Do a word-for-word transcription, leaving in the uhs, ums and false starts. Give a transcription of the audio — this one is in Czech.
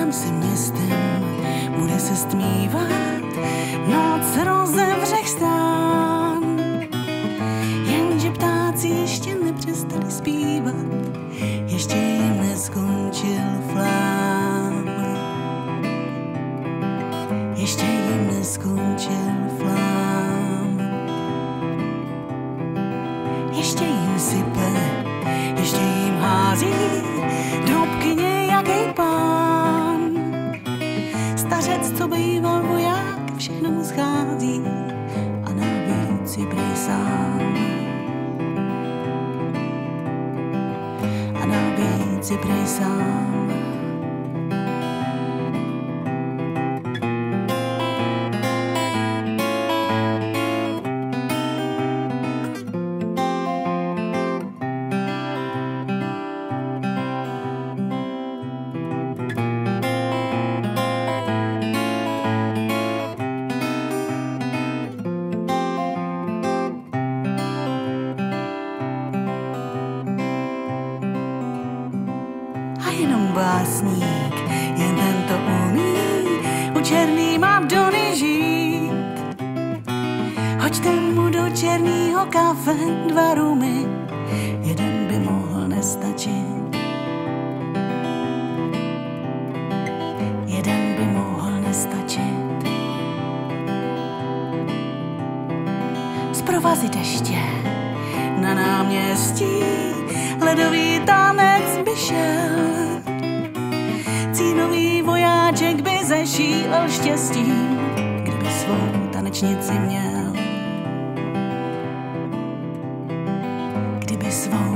Projdem si městem, bude se stmívat, noc rozevře stán. Jenže ptáci ještě nepřestali zpívat, ještě jim neskončil flám. Ještě jim neskončil flám. Ještě jim sype, ještě jim hází drobky nějaký pán. Stařec, co býval voják, všechno mu schází a navíc je prej sám. A navíc je prej sám. Jenom básník, jen ten to umí, u černý mám Dony žít. Hoďte mu do černýho kafe dva rumy, jeden by mohl nestačit. Jeden by mohl nestačit. Z provazy deště na náměstí ledový tanec by šel. Cínový vojáček by zešílel štěstím, kdyby svou tanečnici měl. Kdyby svou